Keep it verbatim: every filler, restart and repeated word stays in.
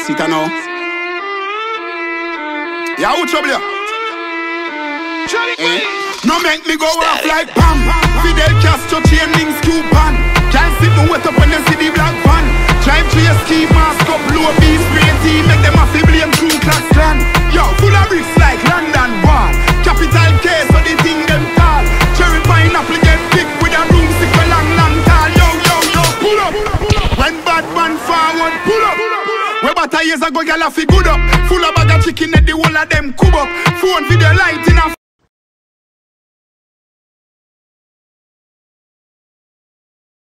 it now. Yeah, who trouble ya? Eh? No make me go off like Pam. Fidel Castro chain links coupon. Can't sit me wet up when you see the black van. Drive to your ski mask up, blow beef spray tea. Make them have to blame Ku Klux Klan. Yo, full of bricks like London Wall. Capital K, so they think them tall. Cherry pineapple get big with a broomstick for long, long tall. Yo, yo, yo, pull up. When bad man forward, pull up. We about years ago, y'all have to good up. Full of bag of chicken and the whole of them cub up. Phone video light in a